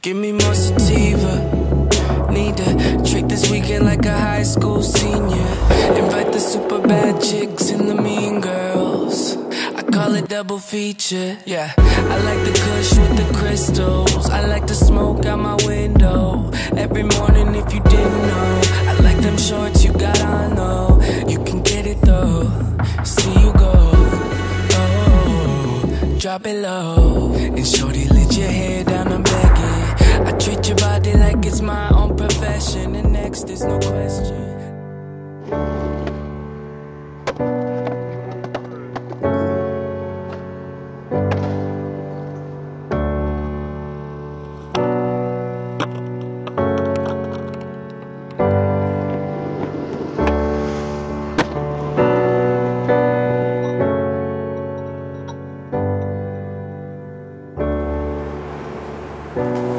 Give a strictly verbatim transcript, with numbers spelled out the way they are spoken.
Give me more sativa. Need to trick this weekend like a high school senior. Invite the super bad chicks and the mean girls. I call it double feature, yeah. I like the kush with the crystals. I like to smoke out my window every morning if you didn't know. I like them shorts you got on though. You can get it though. See you go. Oh, drop it low. And shorty, let your hair down, I'm begging. I treat your body like it's my own profession. And next, there's no question. you